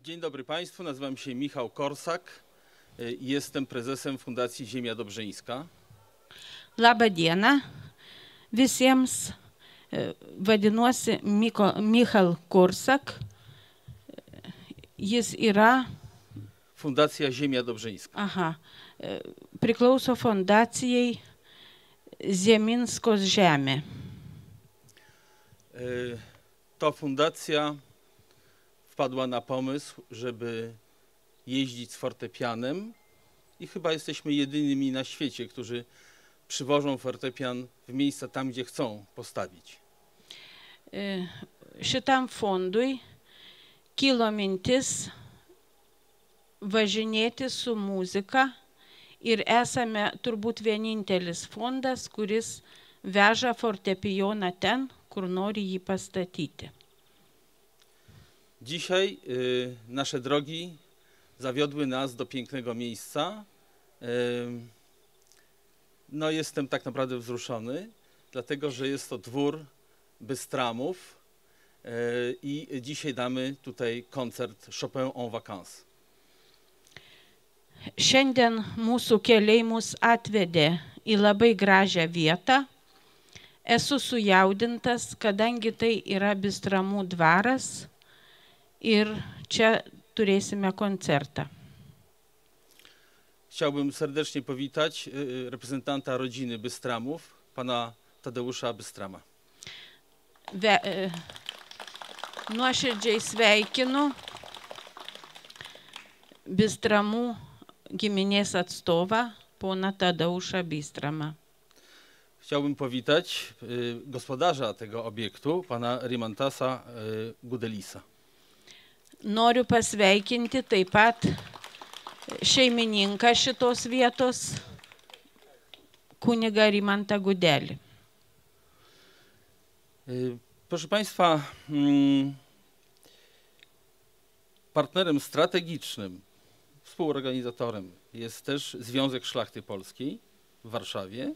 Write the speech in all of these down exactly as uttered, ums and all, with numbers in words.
Dzień dobry Państwu, nazywam się Michał Korsak i jestem prezesem Fundacji Ziemia Dobrzyńska. Labą dieną visiems, vadinuosi Michał Korsak, jis yra Fundacja Ziemia Dobrzyńska. aha, priklauso fundacijai Ziemińskos Žemė. To fundacja wpadła na pomysł, żeby jeździć z fortepianem i chyba jesteśmy jedynymi na świecie, którzy przywożą fortepian w miejsca tam, gdzie chcą postawić. Šitam fondui kilo mintis važinėti su muzika ir esame turbūt vienintelis fondas, kuris veža fortepijoną ten, kur nori jį pastatyti. Dzisiaj y, nasze drogi zawiodły nas do pięknego miejsca. Y, no jestem tak naprawdę wzruszony, dlatego że jest to dwór Bystramów y, i dzisiaj damy tutaj koncert Chopin en vacances. Šiandien mūsų keliai mus atvedė į labai gražią vietą. Esu sujaudintas, kadangi tai yra Bystramų dvaras ir čia turėsime koncertą. Chciałbym serdecznie powitać y, reprezentanta rodziny Bystramów, pana Tadeusza Bystrama. Ve, e, nuoširdžiai sveikinu Bystramų giminės atstovą, poną Tadeuszą Bystramą. Chciałbym powitać y, gospodarza tego obiektu, pana Rimantasa y, Gudelisa. Noriu pasveikinti taip pat šeimininką šitos vietos, kunigą Rimantą Gudelį. Y, proszę Państwa, mm, partnerem strategicznym, współorganizatorem jest też Związek Szlachty Polskiej w Warszawie.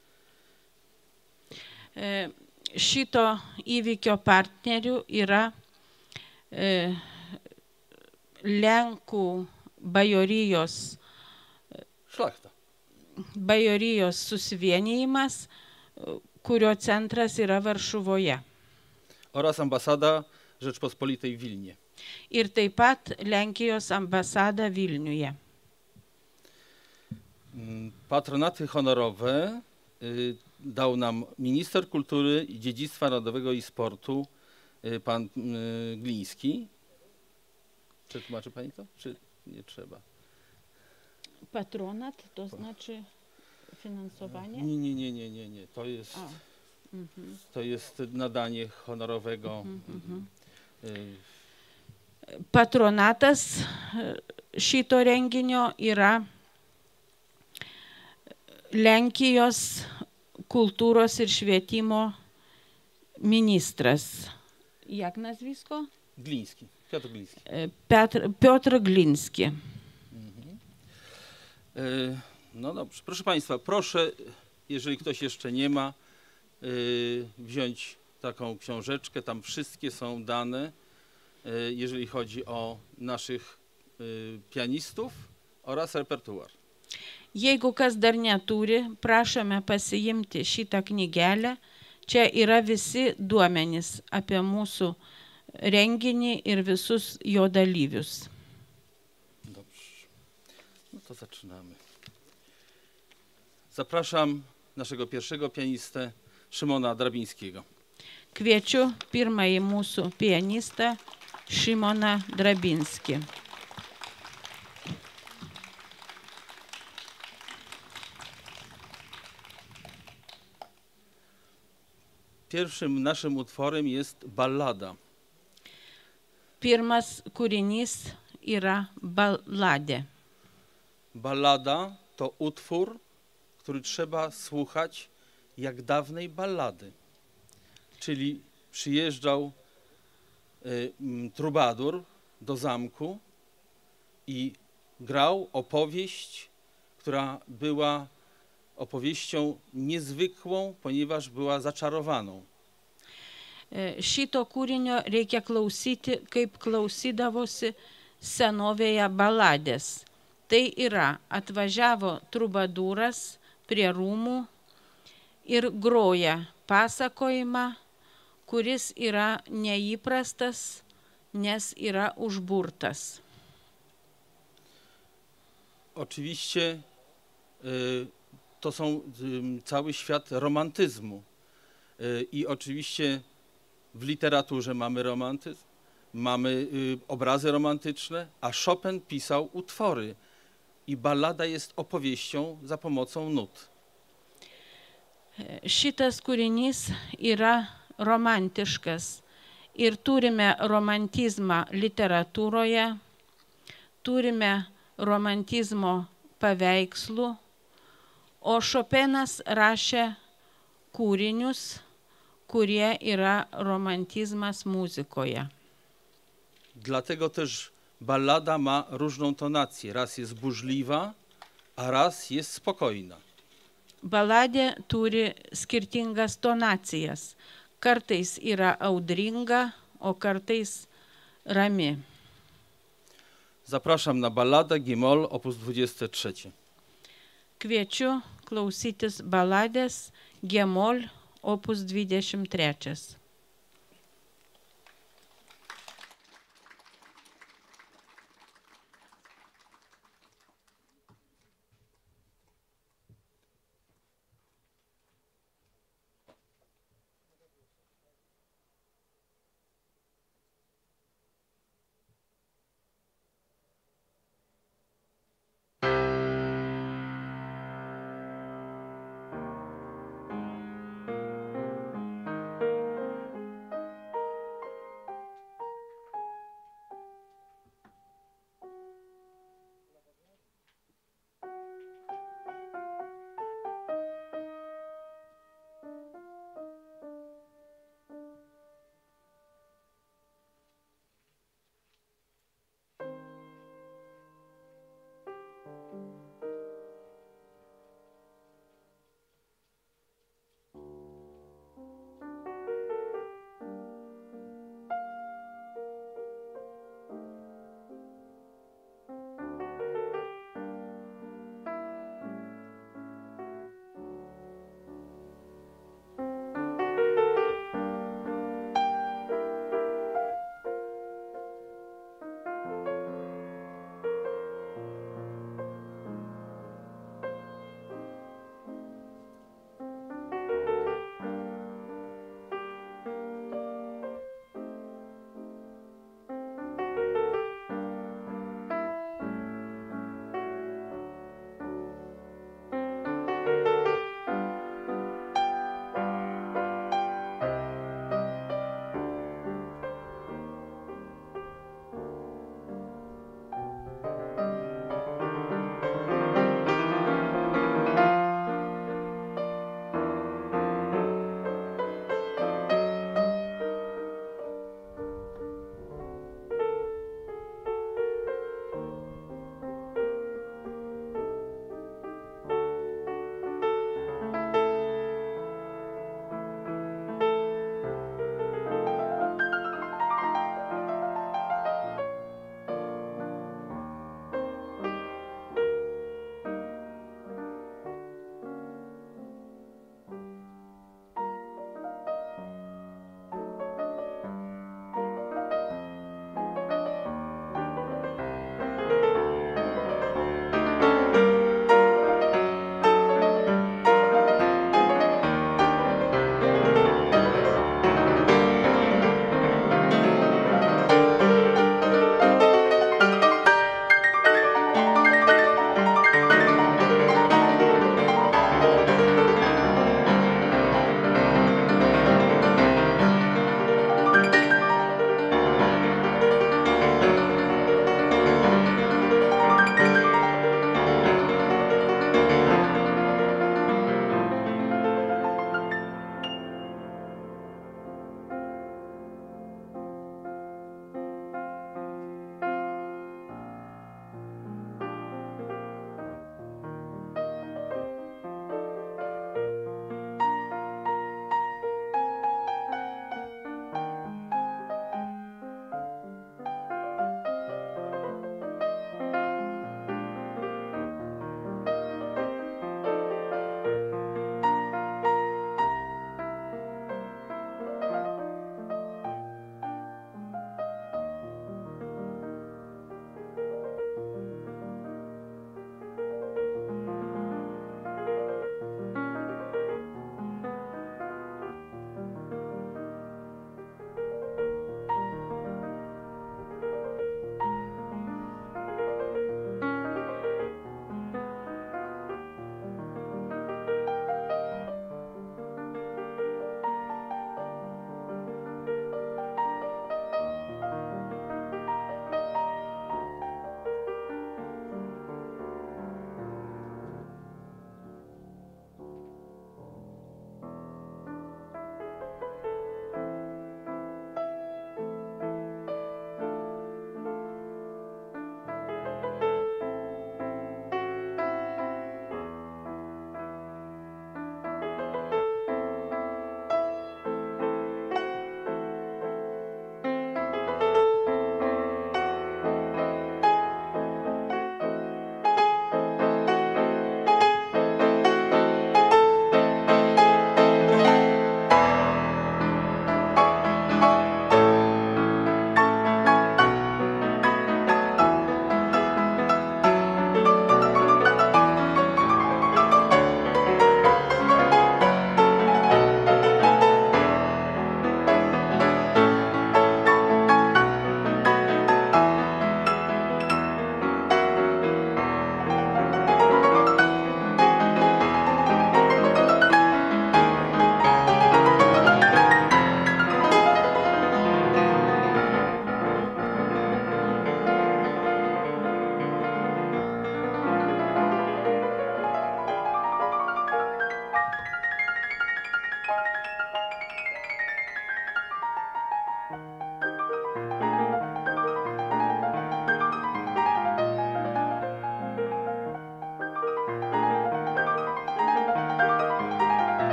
E, šito įvykio partnerių yra e, Lenkų bajorijos, Szlachta. bajorijos susivienijimas, kurio centras yra Varšuvoje. Oraz ambasada Rzeczpospolitej w Wilnie. Ir taip pat Lenkijos ambasada Vilniuje. Mm, Patronaty honorowe y, dał nam minister kultury, i dziedzictwa narodowego i sportu, y, pan y, Gliński. Przetłumaczy pani to? Czy nie trzeba? Patronat to znaczy finansowanie? Nie, nie, nie, nie, nie, nie. To jest, A, mhm. to jest nadanie honorowego. Mhm. y, Patronatas šito renginio yra Lenkijos kultūros ir švietimo ministras. Jak nazwisko? Gliński, Piotr Gliński. Piotr, Piotr Gliński. Mhm. Y, no dobrze, proszę Państwa, proszę, jeżeli ktoś jeszcze nie ma, y, wziąć taką książeczkę, tam wszystkie są dane, y, jeżeli chodzi o naszych y, pianistów oraz repertuar. Jeigu kas dar neturi, prašome pasiimti šitą knygelę. Čia yra visi duomenys apie mūsų renginį ir visus jo dalyvius. Dobrze, no to zaczynamy. Zapraszam naszego pierwszego pianistę, Szymona Drabińskiego. Kviečiu pirmąjį mūsų pianistą Šimoną Drabinskį. Pierwszym naszym utworem jest ballada. Pirmas kūrinys yra baladė. Ballada to utwór, który trzeba słuchać jak dawnej ballady. Czyli przyjeżdżał y, m, trubadur do zamku i grał opowieść, która była opowieścią niezwykłą, ponieważ była zaczarowaną. Šito kūrinio reikia klausyti, kaip klausydavosi senovėje baladės. Tai yra, atvažiavo trubadūras prie rūmų ir groja pasakojimą, kuris yra neįprastas, nes yra užburtas. Oczywiście y, to są y, cały świat romantyzmu. Y, I oczywiście w literaturze mamy romantyzm, mamy y, obrazy romantyczne, a Chopin pisał utwory. I ballada jest opowieścią za pomocą nut. Šitas kūrinys yra romantiškas ir turime romantizmą literatūroje, turime romantizmo paveikslų, o Chopinas rašė kūrinius, kurie yra romantizmas muzikoje. Dlatego też ballada ma różną tonację. Raz jest burzliwa, a raz jest spokojna. Baladė turi skirtingas tonacijas. Kartais yra audringa, o kartais rami. Zapraszam na balladę G-moll op. dwadzieścia trzy. Kviečiu klausytis baladės G-moll op. dvidešimt trečias.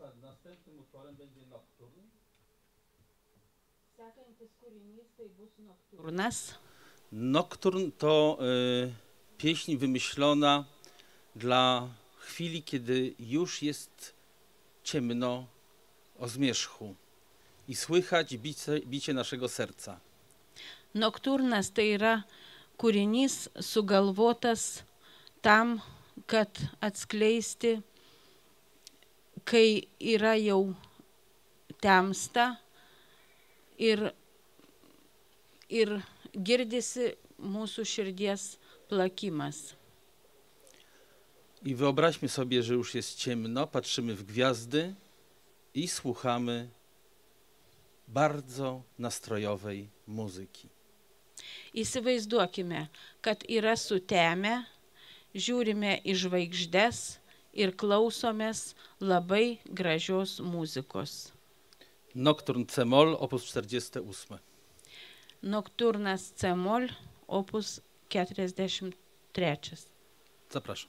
Państwa, następnym utworem będzie Nocturn. Nocturnas. Nocturn to y, pieśń wymyślona dla chwili, kiedy już jest ciemno o zmierzchu i słychać bicie, bicie naszego serca. Nocturnas tai yra kūrinys sugalvotas tam, kad atskleisti, kai yra jau temsta ir, ir girdisi mūsų širdies plakimas. I wyobraźmy sobie, że już jest ciemno, patrzymy w gwiazdy i słuchamy bardzo nastrojowej muzyki. Įsivaizduokime, kad yra sutemę, žiūrime į žvaigždes ir klausomės labai gražios muzikos. Nocturn C-moll, opus czterdziesty ósmy. Nocturnas C-moll, opus keturiasdešimt trečias. Zapraszam.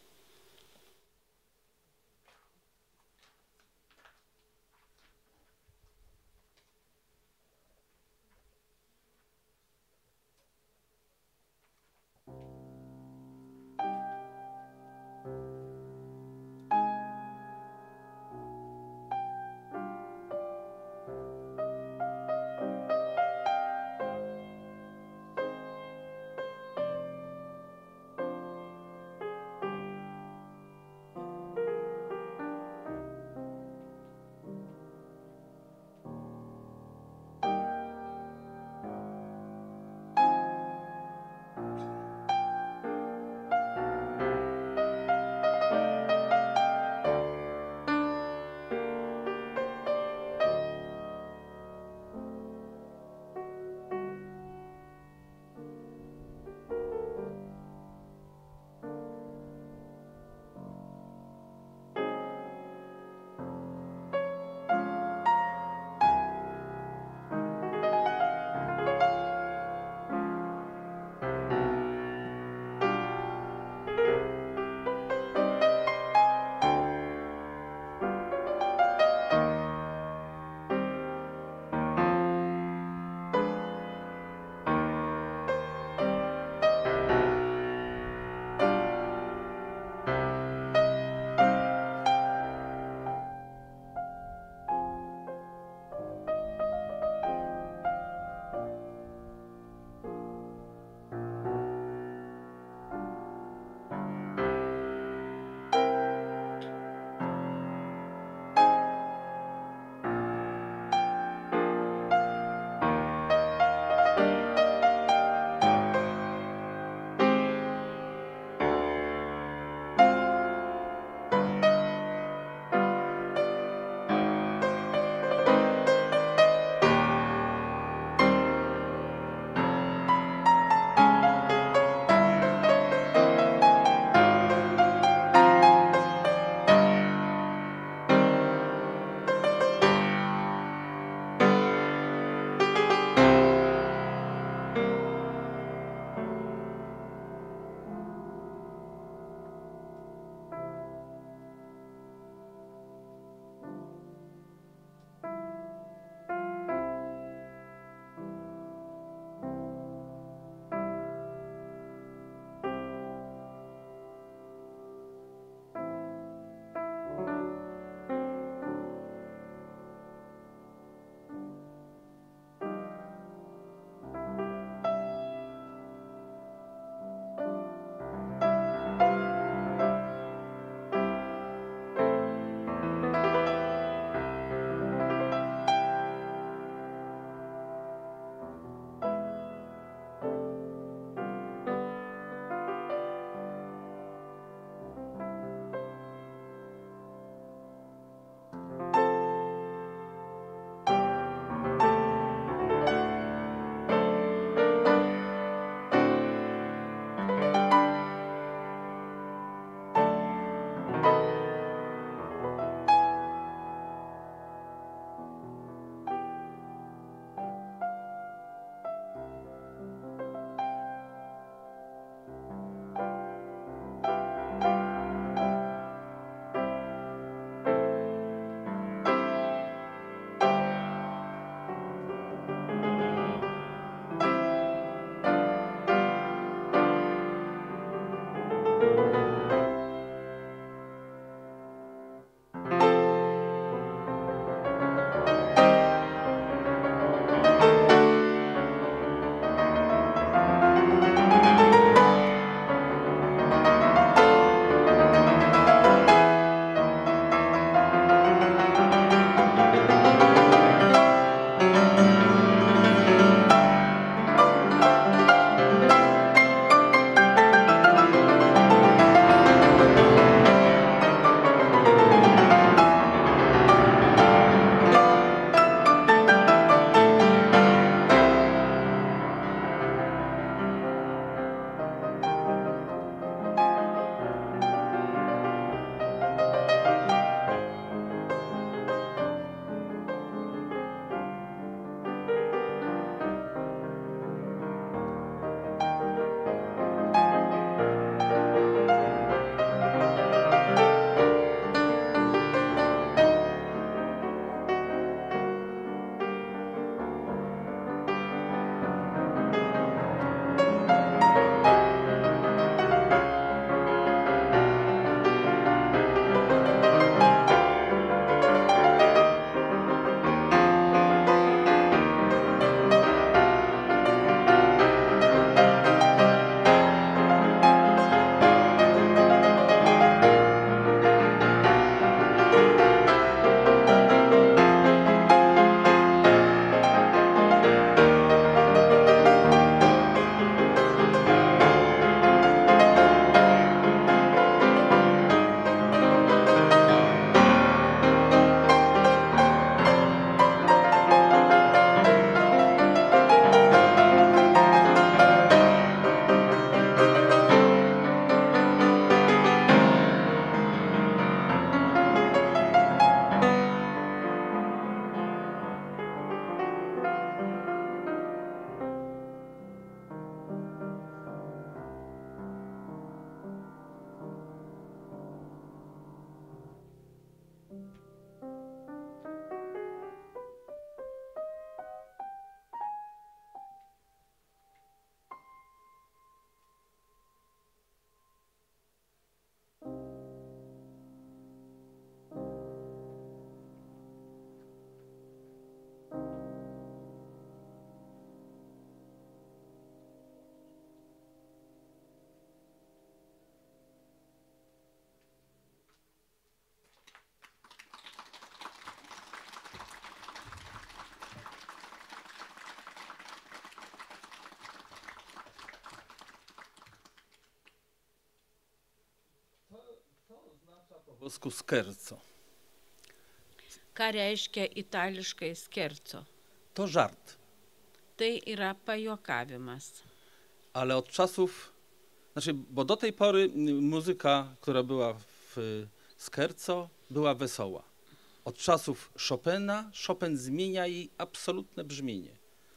włosku scherzo. Ką reiškia itališkai skerco? To żart, Tai yra pajuokavimas. ale od czasów, znaczy, bo do tej pory y, muzyka, która była w y, scherzo, była wesoła. Od czasów Chopina Chopin zmienia jej absolutne brzmienie.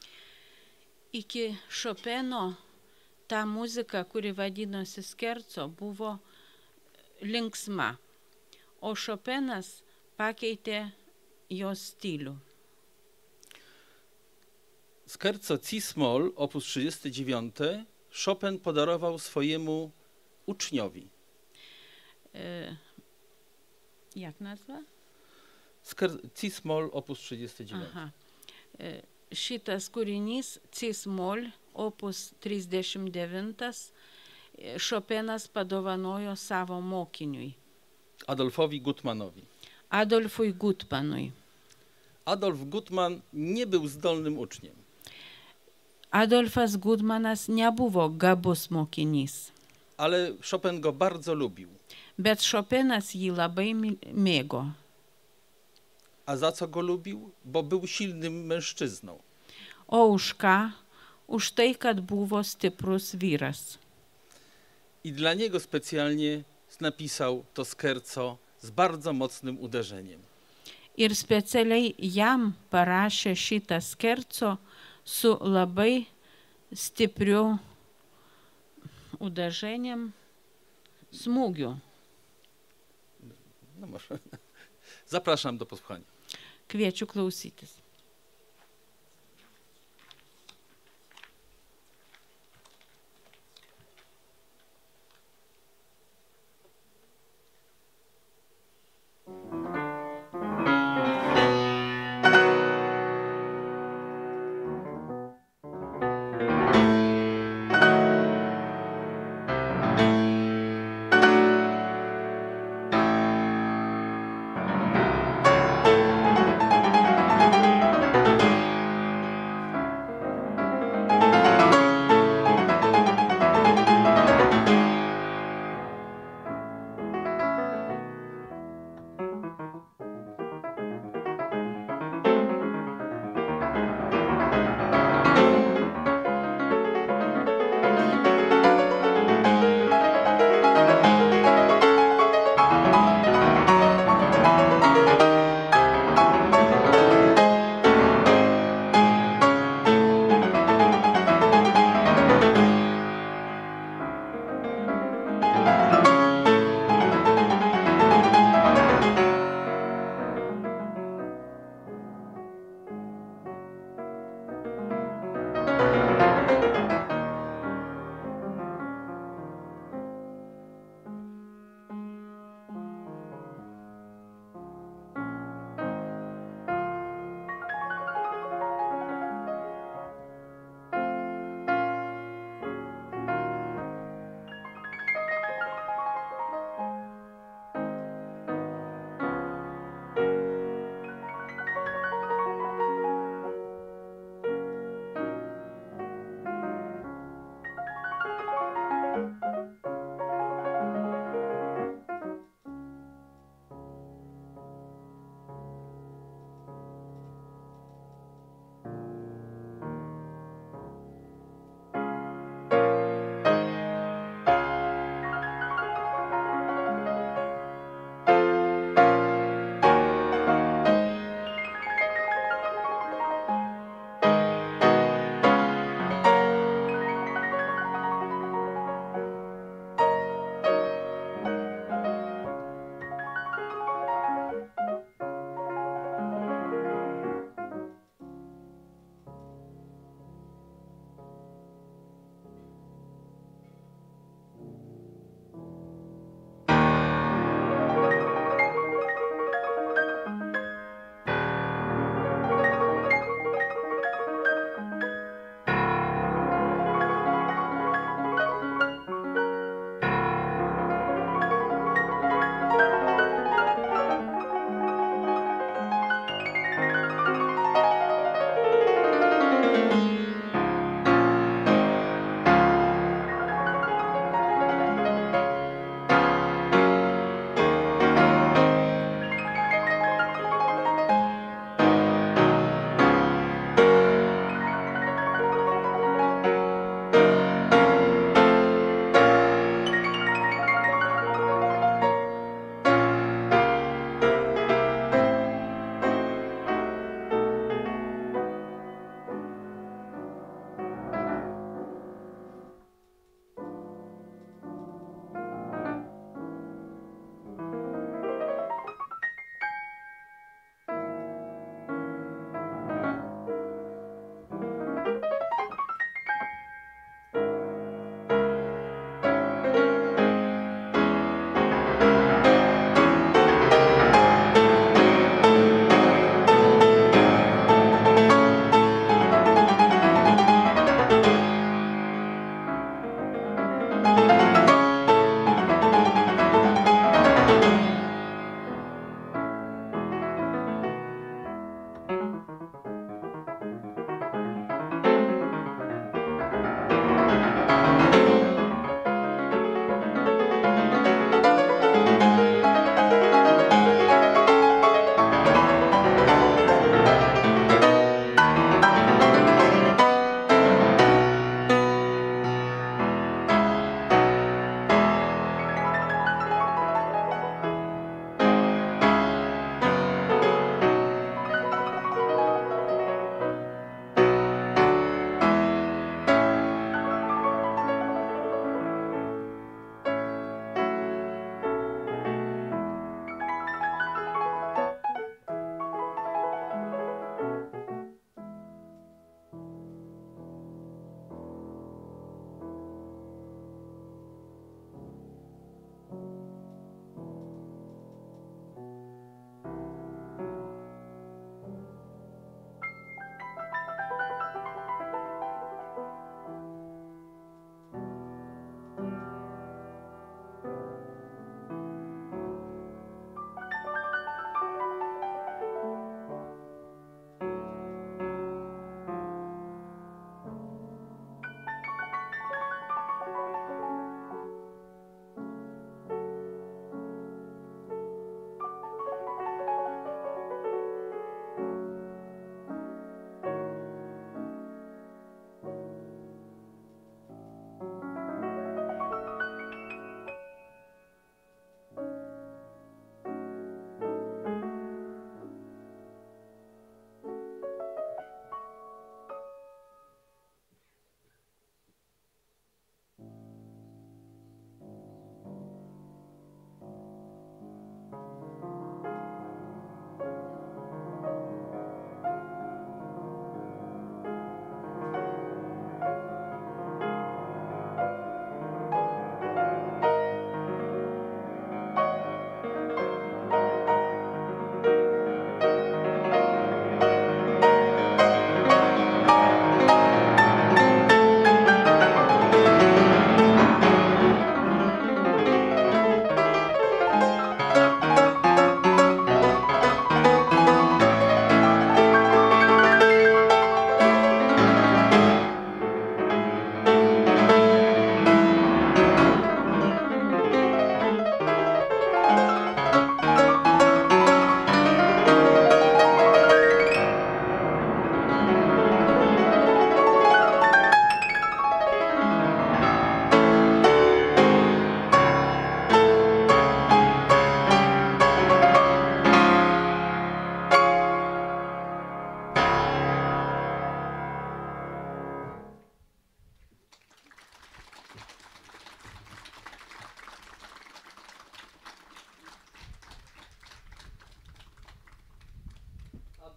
Iki Chopino ta muzika, kuri vadinosi skerco, buvo linksma, o Chopinas pakeitė jos stilių. Scherzo C-moll opus trzydzieści dziewięć Chopin podarował swojemu uczniowi. E, jak nazva? Sker- C-moll opus trzydzieści dziewięć. Aha. E, šitas kūrinys C-moll opus trisdešimt devintas Chopinas padovanojo savo mokiniui, Adolfowi Gutmanowi. Adolfui Gutmanui. Adolf Gutman nie był zdolnym uczniem, Adolfas Gutmanas nebuvo gabus mokinys, ale Chopin go bardzo lubił. bet Chopinas jį labai mi- mėgo. A za co go lubił? Bo był silnym mężczyzną. O už ką? Už tai, kad buvo stiprus vyras. I dla niego specjalnie napisał to scherzo z bardzo mocnym uderzeniem. Ir specialiai jam parašė šitą skerco su labai stipriu uderzeniem, smūgiu. No może. Zapraszam do posłuchania. Kviečiu klausytis.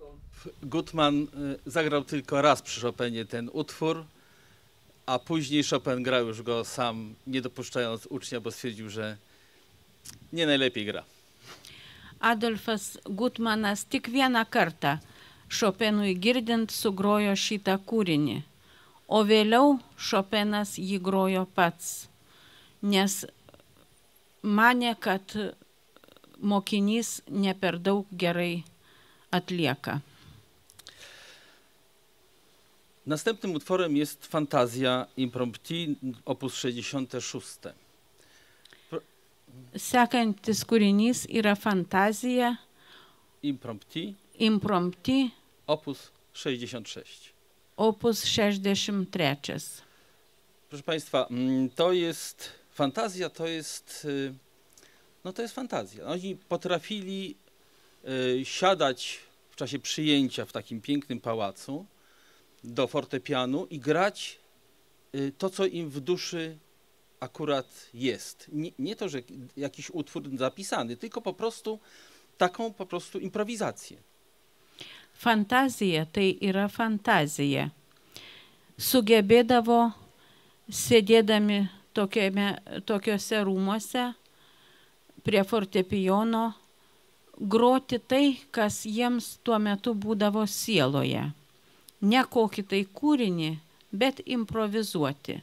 Gutman y, zagrał tylko raz przy Chopinie ten utwór, a później Chopin grał już go sam, nie dopuszczając ucznia, bo stwierdził, że nie najlepiej gra. Adolfas Gutmanas tik vieną kartą Chopinui girdint sugrojo šitą kūrinį, o vėliau Chopinas jį grojo pats, nes manė, kad mokinys ne per daug gerai atlieka. Następnym utworem jest Fantazja Impromptu, opus sześćdziesiąty szósty. Sekantis kūrinys yra Fantazija Impromptu, Impromptu, opus sześćdziesiąty szósty. opus šešiasdešimt trečias. Proszę Państwa, mm, to jest fantazja, to jest, y, no to jest fantazja. Oni potrafili y, siadać w czasie przyjęcia w takim pięknym pałacu do fortepianu i grać y, to, co im w duszy akurat jest. Nie, nie to, że jakiś utwór zapisany, tylko po prostu taką po prostu improwizację. Fantazija tai yra fantazija. Sugebėdavo sėdėdami tokiame, tokiuose rūmuose prie fortepijono groti tai, kas jiems tuo metu būdavo sieloje. Ne kokį tai kūrinį, bet improvizuoti.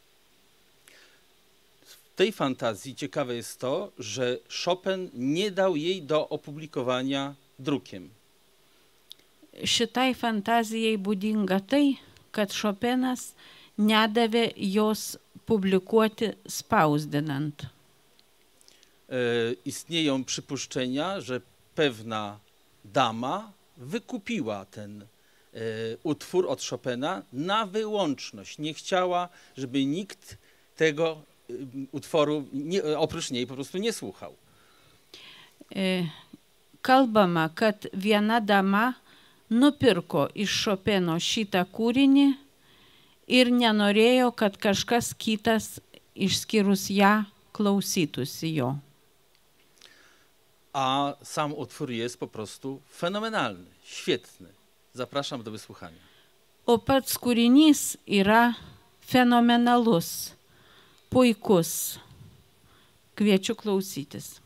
W tej fantazji ciekawe jest to, że Chopin nie dał jej do opublikowania drukiem. Šitai fantazijai būdinga tai, kad Chopinas nedavė jos publikuoti spausdinant. E, istnieją przypuszczenia, że pewna dama wykupiła ten e, utwór od Chopina na wyłączność. Nie chciała, żeby nikt tego e, utworu nie, oprócz niej po prostu nie słuchał. E, kalbama, kad viena dama nupirko iš Chopino šitą kūrinį ir nenorėjo, kad kažkas kitas išskyrus ją klausytųsi jo. A sam utwór jest po prostu fenomenalny, świetny. Zapraszam do wysłuchania. O pats kūrinys yra fenomenalus, puikus. Kviečiu klausytis.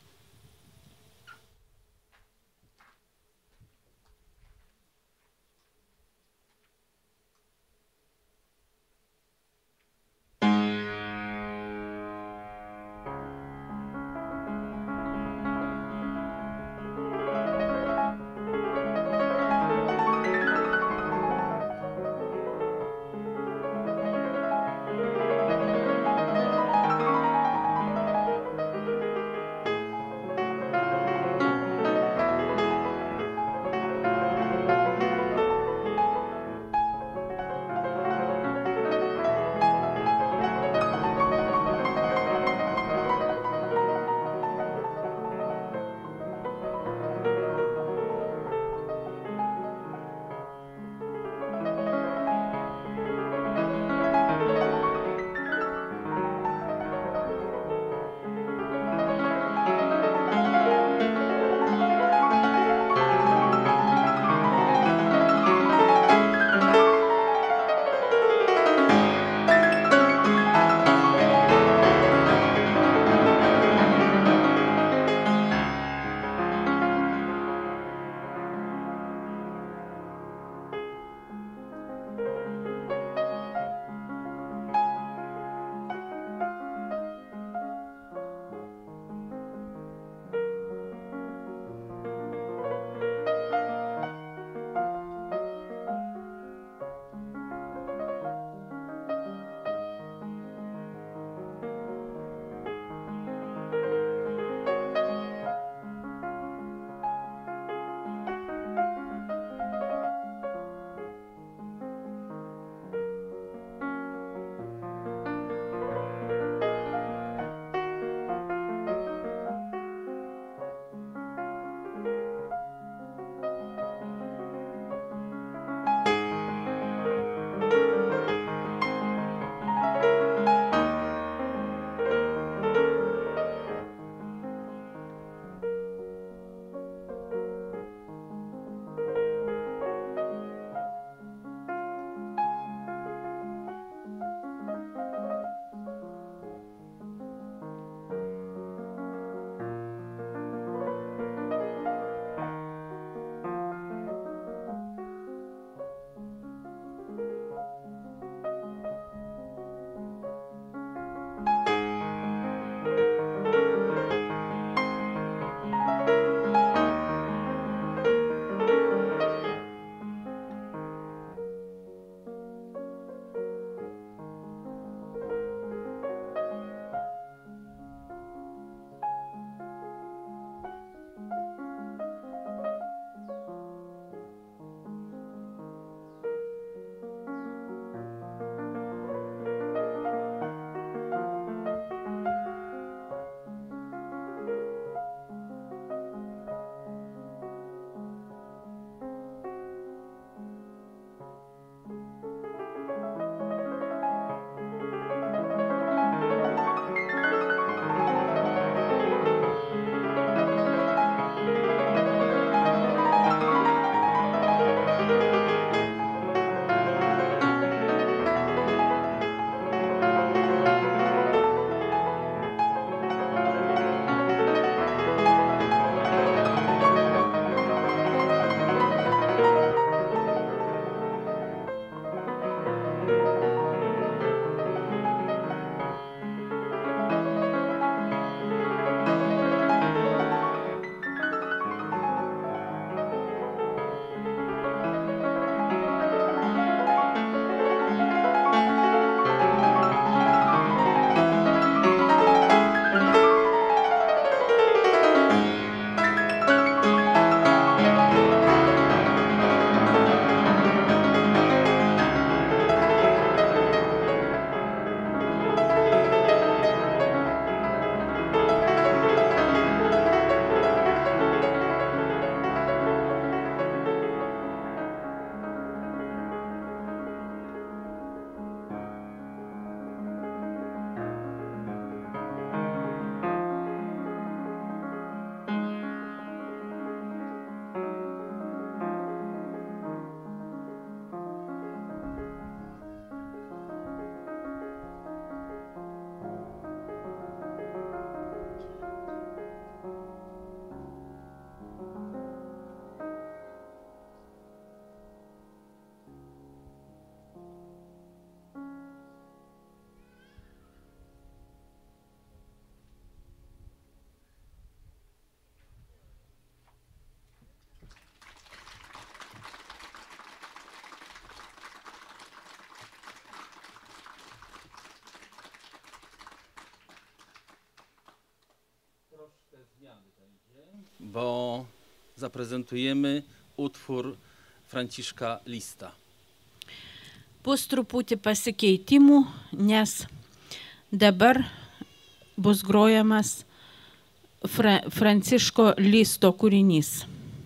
bo zaprezentujemy utwór Franciszka Lista. Bus truputį pasikeitimų, nes dabar bus grojamas Fra Franciszko Listo kūrinys.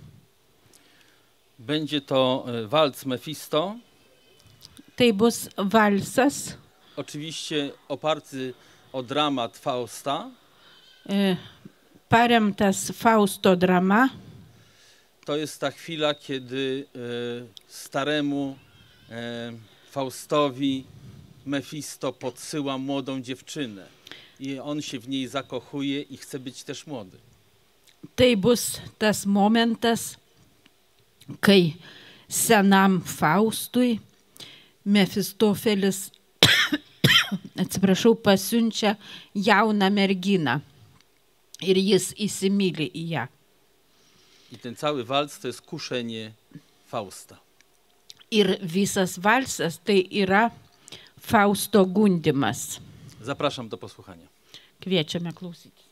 Będzie to walc Mefisto. Tai bus valsas, Oczywiście oparty o dramat Fausta. e, paremtas Fausto drama. To jest ta chwila, kiedy e, staremu e, Faustowi Mefisto podsyła młodą dziewczynę i on się w niej zakochuje i chce być też młody. Tai bus tas momentas, kai senam Faustui Mefistofelis, atsiprašau, pasiunčia jauną merginą ir jis įsimyli į ją. I ten cały walc to jest kuszenie Fausta. Ir visas valsas tai yra Fausto gundymas. Zapraszam do posłuchania. Kviečiame klausytis.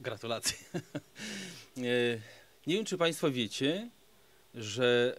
gratulacje. Nie wiem, czy Państwo wiecie, że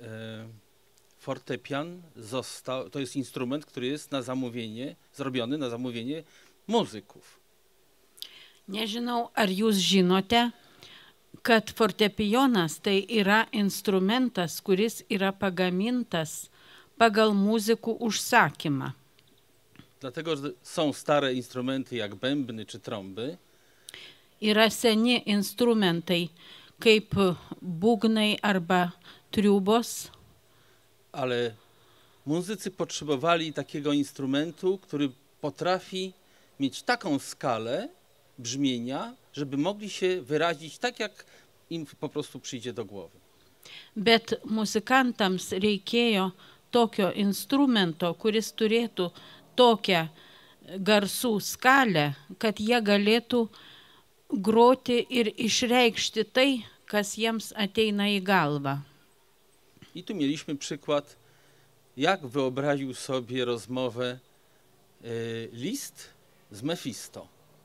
fortepian został, to jest instrument, który jest na zamówienie, zrobiony na zamówienie muzyków. Nežinau, ar jūs žinote, kad fortepijonas tai yra instrumentas, kuris yra pagamintas pagal muzikų užsakymą. Dlatego, że są stare instrumenty jak bębny czy trąby. Yra seni instrumentai, kaip būgnai arba triubos. Ale muzycy potrzebowali takiego instrumentu, który potrafi mieć taką skalę brzmienia, żeby mogli się wyrazić tak, jak im po prostu przyjdzie do głowy. Bet muzikantams reikėjo tokio instrumento, kuris turėtų tokią garsų skalę, kad jie galėtų groti ir išreikšti tai, kas jiems ateina į galvą. I tu mieliśmy przykład, jak wyobraził sobie rozmowę y, Liszt z Mefisto.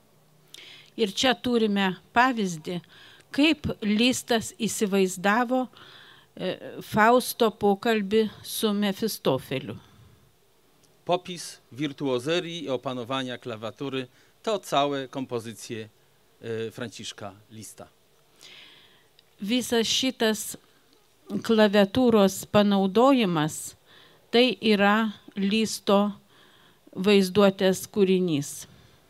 Ir čia turime pavyzdį, kaip Listas įsivaizdavo Fausto pokalbį su Mefistofeliu. Popis wirtuozerii i opanowania klawiatury to całe kompozycje y, Franciszka Lista. Visas šitas klaviatūros panaudojimas tai yra Listo vaizduotės kūrinys.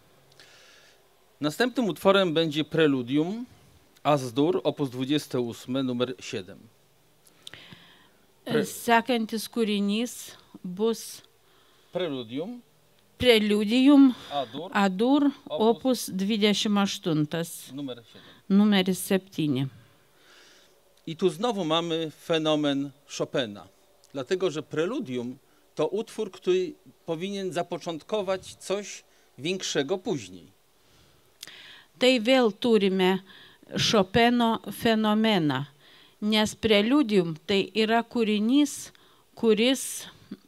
Następnym utworem będzie preludium As-Dur, opus dwadzieścia osiem, numer siedem. Pre... Sekantis kūrinys bus Preludium, Preludium A-dur, A-dur, opus, opus dvidešimt aštuntas, numer siedem. numeris septyni. I tu znowu mamy fenomen Chopina, dlatego że preludium to utwór, który powinien zapoczątkować coś większego później. Tai vėl turime Chopino fenomeną, nes preludium tai yra kūrinys, kuris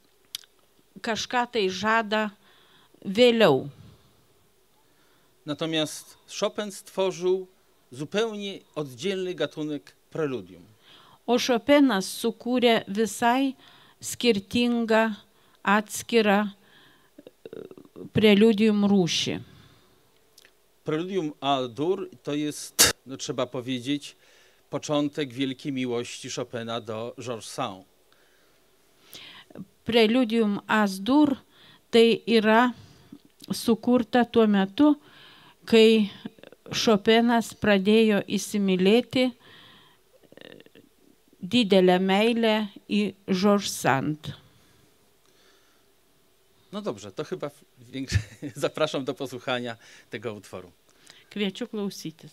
kažką tai žada vėliau. Natomiast Chopin stworzył zupełnie oddzielny gatunek preludium. O Chopinas sukūrė visai skirtingą atskirą preludium rūšį. Preludium A-dur to jest, no trzeba powiedzieć, początek wielkiej miłości Chopina do Georges Sand. Preludium A-dur tai yra sukurta tuo metu, kai Chopinas pradėjo įsimylėti didelę meilę į Georges Sand. No dobrze, to chyba większe... zapraszam do posłuchania tego utworu. Kviečiu klausytis.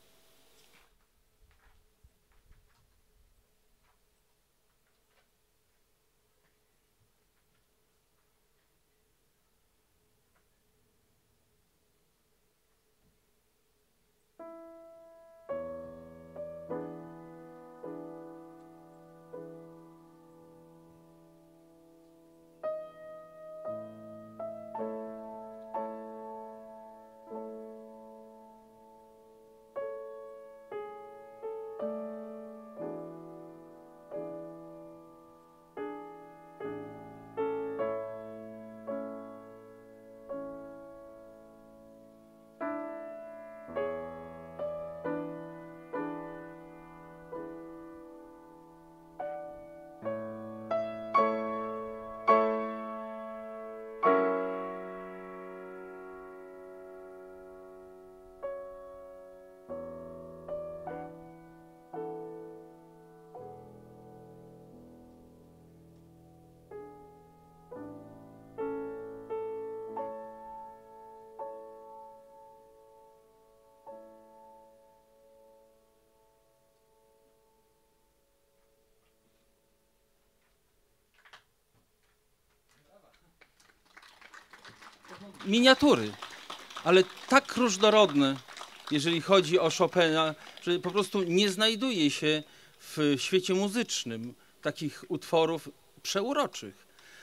Miniatury, ale tak różnorodne, jeżeli chodzi o Chopina, że po prostu nie znajduje się w świecie muzycznym takich utworów przeuroczych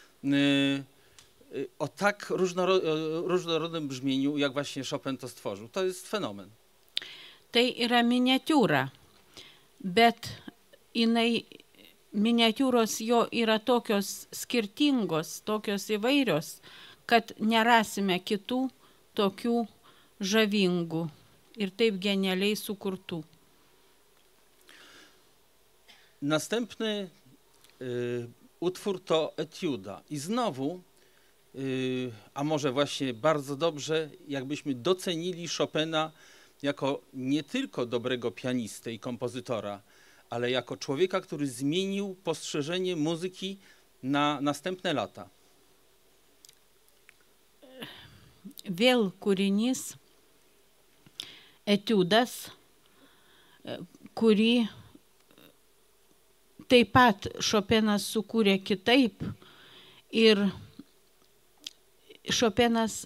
o tak różnorodnym brzmieniu, jak właśnie Chopin to stworzył. To jest fenomen. Tai yra miniatiūra, bet jinai, miniatiūros jo yra tokios skirtingos, tokios įvairios, kad nerasime kitų tokių żawingų ir taip genialiai sukurtų. Następny y, utwór to etiuda. I znowu, y, a może właśnie bardzo dobrze, jakbyśmy docenili Chopina jako nie tylko dobrego pianisty i kompozytora, ale jako człowieka, który zmienił postrzeżenie muzyki na następne lata. Vėl kūrinys, etiudas, kurį taip pat Chopinas sukūrė kitaip ir Chopinas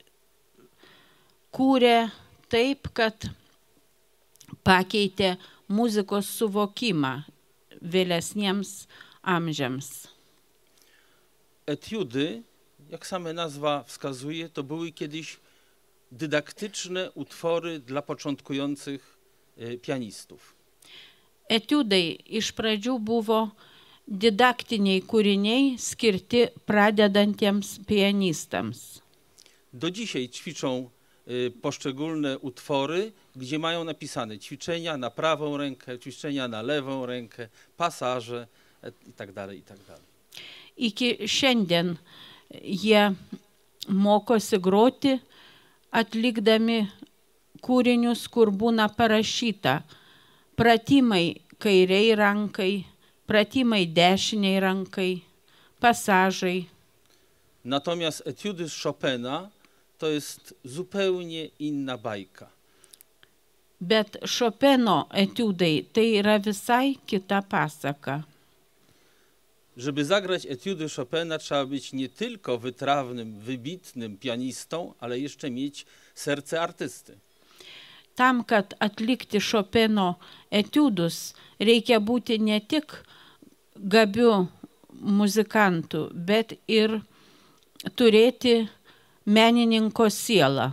kūrė taip, kad pakeitė muzikos suvokimą vėlesniems amžiams. Etiudy, jak sama nazwa wskazuje, to były kiedyś dydaktyczne utwory dla początkujących y, pianistów. Etiudai iš pradžių buvo didaktiniai kūriniai skirti pradedantiems pianistams. Do dzisiaj ćwiczą y, poszczególne utwory, gdzie mają napisane ćwiczenia na prawą rękę, ćwiczenia na lewą rękę, pasaże itd. itd. Iki šiandien jie mokosi groti, atlikdami kūrinius, kur būna parašyta pratimai kairiai rankai, pratimai dešiniai rankai, pasažai. Natomiast etiudy z Chopina to jest zupełnie inna bajka. Bet Chopino etiudai tai yra visai kita pasaka. Żeby zagrać etiudy Chopina, trzeba być nie tylko wytrawnym, wybitnym pianistą, ale jeszcze mieć serce artysty. Tam, kad atlikti Chopino etiudus, reikia būti ne tik gabiu muzikantu, bet ir turėti menininko sielą.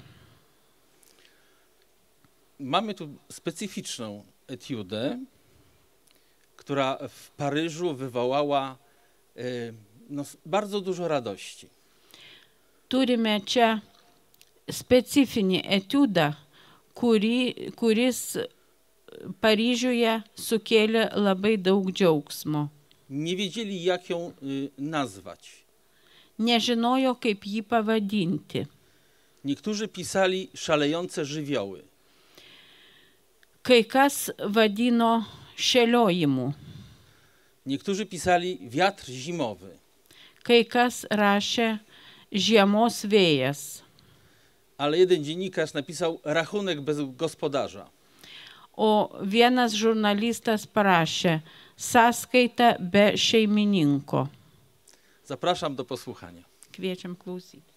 Mamy tu specyficzną etiudę, która w Paryżu wywołała y, no, bardzo dużo radości. Turime čia specifinį etiudą, kuri, kuris Paryžiuje sukėlė labai daug džiaugsmo. Nie wiedzieli, jak ją y, nazwać. Nežinojo, kaip jį pavadinti. Niektórzy pisali szalejące żywioły. Kai kas vadino šėliojimu. Niektórzy pisali wiatr zimowy. Kai kas rašė žiemos vėjas. Ale jeden dziennikarz napisał rachunek bez gospodarza. O vienas žurnalistas parašė sąskaita be šeimininko. Zapraszam do posłuchania. Kviečiam klausyti.